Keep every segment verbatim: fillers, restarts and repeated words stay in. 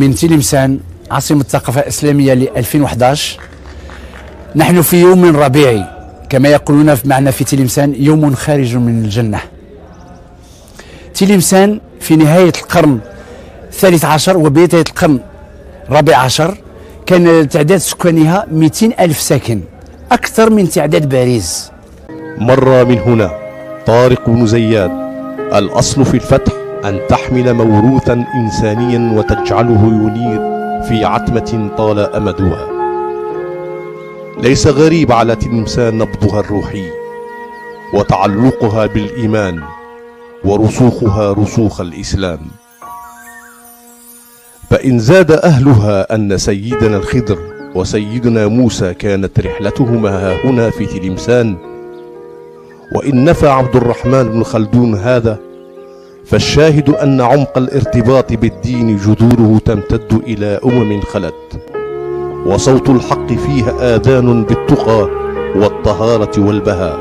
من تلمسان عاصمة الثقافة الإسلامية ل ألفين وأحد عشر. نحن في يوم ربيعي كما يقولون معنا في تلمسان، يوم خارج من الجنة. تلمسان في نهاية القرن الثالث عشر وبداية القرن الرابع عشر كان تعداد سكانها مئتين ألف ساكن، أكثر من تعداد باريس. مر من هنا طارق بن زياد: الأصل في الفتح أن تحمل موروثا إنسانيا وتجعله ينير في عتمة طال أمدها. ليس غريب على تلمسان نبضها الروحي وتعلقها بالإيمان ورسوخها رسوخ الإسلام. فإن زاد أهلها أن سيدنا الخضر وسيدنا موسى كانت رحلتهما ها هنا في تلمسان، وإن نفى عبد الرحمن بن خلدون هذا، فالشاهد أن عمق الارتباط بالدين جذوره تمتد إلى أمم خلت، وصوت الحق فيها آذان بالتقى والطهارة والبهاء.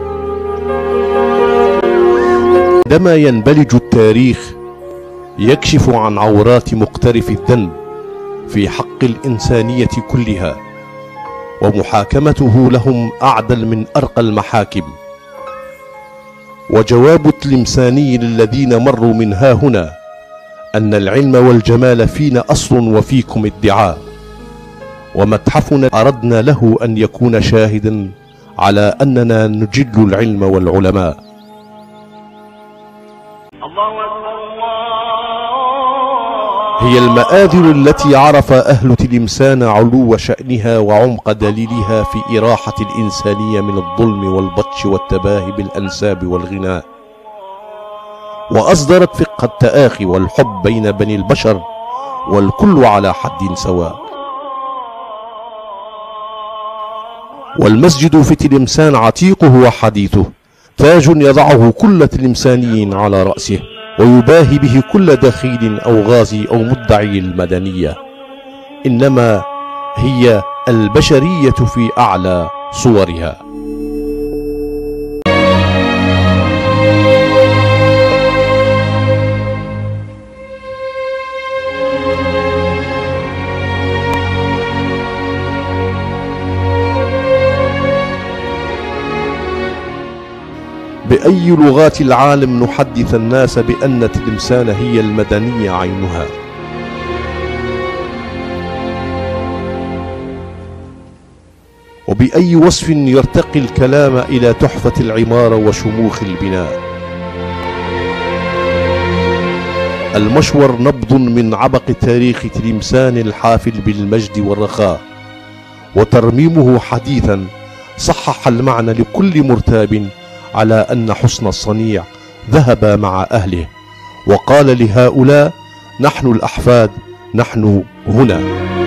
عندما ينبلج التاريخ يكشف عن عورات مقترف الذنب في حق الإنسانية كلها، ومحاكمته لهم أعدل من أرقى المحاكم. وجواب التلمساني للذين مروا من ها هنا أن العلم والجمال فينا أصل وفيكم ادعاء، ومتحفنا أردنا له أن يكون شاهدا على أننا نجل العلم والعلماء. هي المآذن التي عرف أهل تلمسان علو شأنها وعمق دليلها في إراحة الإنسانية من الظلم والبطش والتباهي بالأنساب والغناء، وأصدرت فقه التآخي والحب بين بني البشر والكل على حد سواء. والمسجد في تلمسان عتيقه وحديثه، تاج يضعه كل تلمساني على رأسه ويباهي به كل دخيل أو غازي أو مدعي المدنية، إنما هي البشرية في أعلى صورها. بأي لغات العالم نحدث الناس بأن تلمسان هي المدنية عينها؟ وبأي وصف يرتقي الكلام إلى تحفة العمارة وشموخ البناء؟ المشور نبض من عبق تاريخ تلمسان الحافل بالمجد والرخاء، وترميمه حديثا صحح المعنى لكل مرتاب على أن حسن الصنيع ذهب مع أهله، وقال لهؤلاء: نحن الأحفاد، نحن هنا.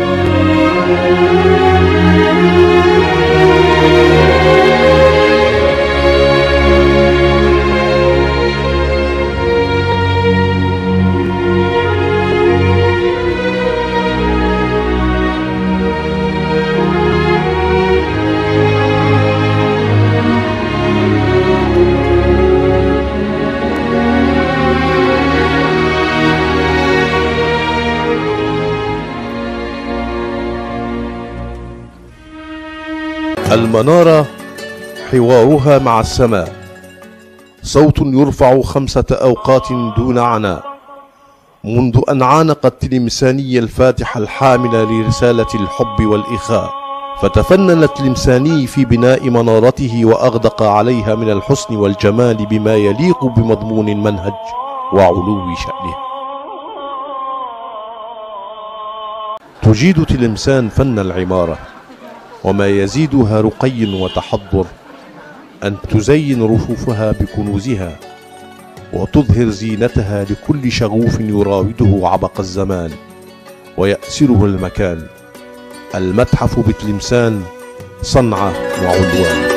المنارة حوارها مع السماء، صوت يرفع خمسة أوقات دون عناء، منذ أن عانق التلمساني الفاتح الحامل لرسالة الحب والإخاء، فتفنن التلمساني في بناء منارته وأغدق عليها من الحسن والجمال بما يليق بمضمون المنهج وعلو شأنه. تجيد تلمسان فن العمارة، وما يزيدها رقي وتحضر أن تزين رفوفها بكنوزها وتظهر زينتها لكل شغوف يراوده عبق الزمان ويأسره المكان. المتحف بتلمسان صنعة وعنوان.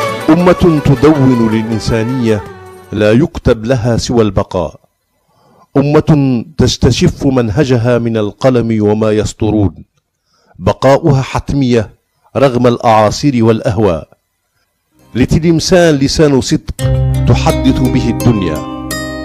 أمة تدون للإنسانية لا يكتب لها سوى البقاء، أمة تستشف منهجها من القلم وما يسطرون، بقاؤها حتمية رغم الأعاصير والأهواء. لتلمسان لسان صدق تحدث به الدنيا.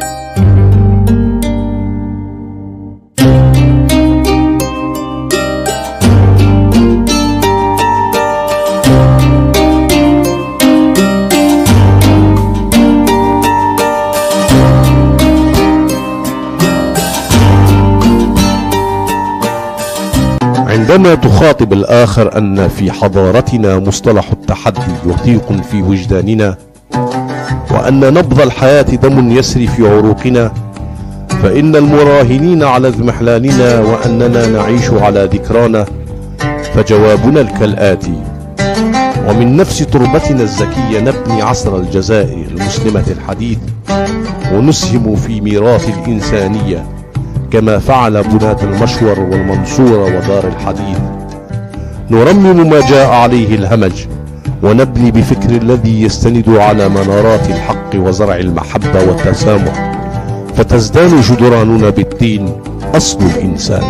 عندما تخاطب الآخر أن في حضارتنا مصطلح التحدي وثيق في وجداننا، وأن نبض الحياة دم يسري في عروقنا، فإن المراهنين على اضمحلالنا وأننا نعيش على ذكرانا، فجوابنا كالآتي: ومن نفس تربتنا الزكية نبني عصر الجزائر المسلمة الحديث، ونسهم في ميراث الإنسانية كما فعل بناة المشور والمنصورة ودار الحديث. نرمم ما جاء عليه الهمج، ونبني بفكر الذي يستند على منارات الحق وزرع المحبة والتسامح، فتزدان جدراننا بالدين أصل الإنسان.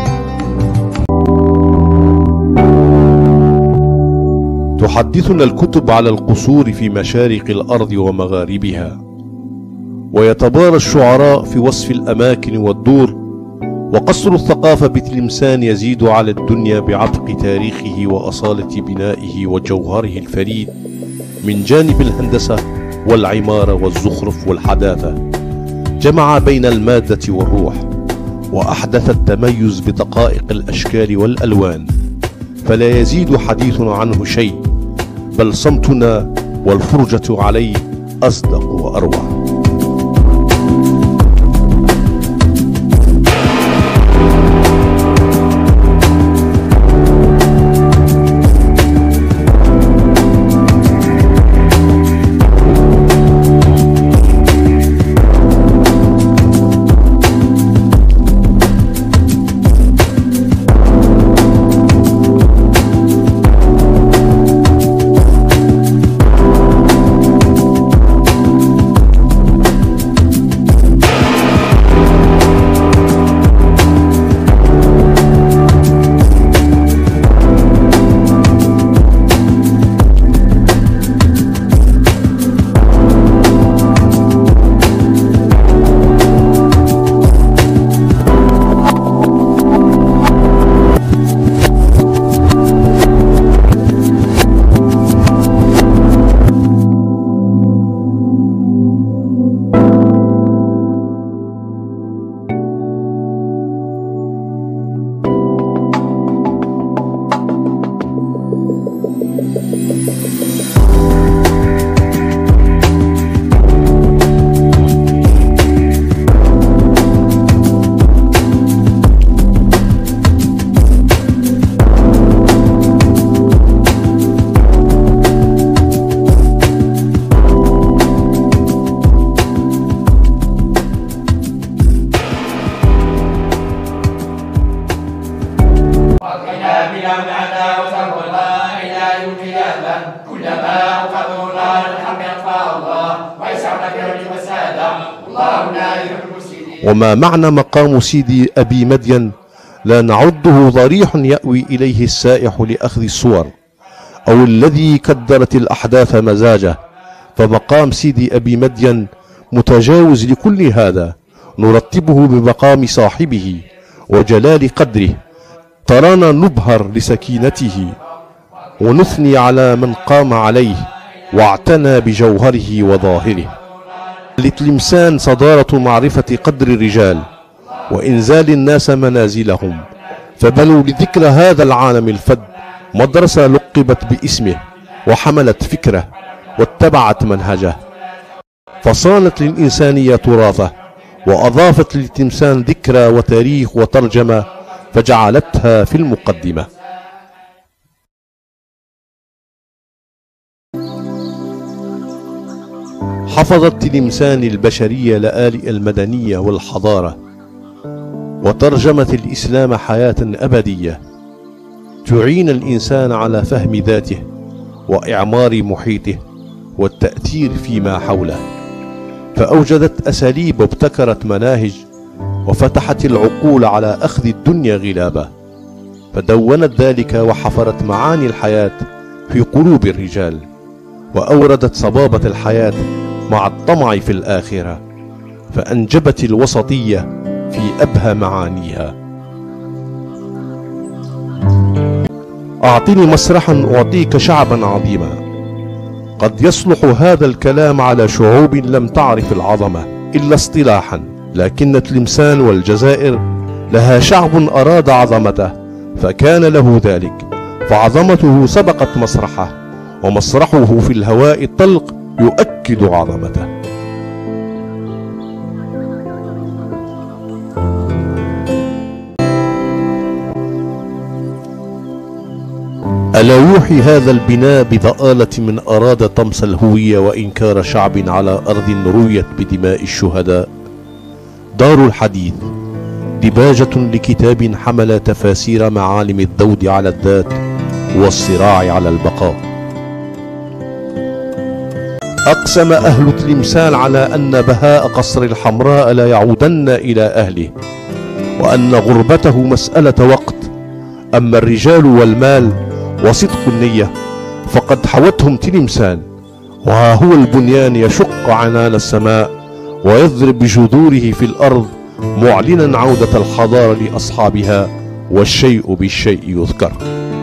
تحدثنا الكتب على القصور في مشارق الأرض ومغاربها، ويتبارى الشعراء في وصف الأماكن والدور، وقصر الثقافة بتلمسان يزيد على الدنيا بعبق تاريخه وأصالة بنائه وجوهره الفريد من جانب الهندسة والعمارة والزخرف والحداثة. جمع بين المادة والروح، وأحدث التميز بدقائق الأشكال والألوان، فلا يزيد حديثنا عنه شيء، بل صمتنا والفرجة عليه أصدق وأروع. وما معنى مقام سيدي أبي مدين لا نعده ضريح يأوي إليه السائح لأخذ الصور، أو الذي كدرت الأحداث مزاجه، فمقام سيدي أبي مدين متجاوز لكل هذا، نرتبه بمقام صاحبه وجلال قدره. ترانا نبهر لسكينته، ونثني على من قام عليه واعتنى بجوهره وظاهره. لتلمسان صدارة معرفة قدر الرجال وإنزال الناس منازلهم، فبنوا لذكر هذا العالم الفذ مدرسة لقبت باسمه، وحملت فكره واتبعت منهجه، فصانت للإنسانية تراثه، وأضافت للتلمسان ذكرى وتاريخ وترجمة، فجعلتها في المقدمة. حفظت تلمسان البشرية لآلئ المدنية والحضارة، وترجمت الإسلام حياة أبدية تعين الإنسان على فهم ذاته وإعمار محيطه والتأثير فيما حوله، فأوجدت أساليب وابتكرت مناهج وفتحت العقول على أخذ الدنيا غلابة، فدونت ذلك وحفرت معاني الحياة في قلوب الرجال، وأوردت صبابة الحياة مع الطمع في الآخرة، فأنجبت الوسطية في أبهى معانيها. أعطني مسرحا أعطيك شعبا عظيما. قد يصلح هذا الكلام على شعوب لم تعرف العظمة إلا اصطلاحا، لكن تلمسان والجزائر لها شعب أراد عظمته فكان له ذلك، فعظمته سبقت مسرحه، ومسرحه في الهواء الطلق يؤكد عظمته. ألا يوحي هذا البناء بضآلة من أراد طمس الهوية وإنكار شعب على أرض رويت بدماء الشهداء؟ دار الحديث دباجة لكتاب حمل تفاسير معالم الذود على الذات والصراع على البقاء. أقسم أهل تلمسان على أن بهاء قصر الحمراء لا يعودن إلى أهله، وأن غربته مسألة وقت، أما الرجال والمال وصدق النية فقد حوتهم تلمسان، وها هو البنيان يشق عنان السماء ويضرب بجذوره في الأرض معلنا عودة الحضارة لأصحابها، والشيء بالشيء يذكر.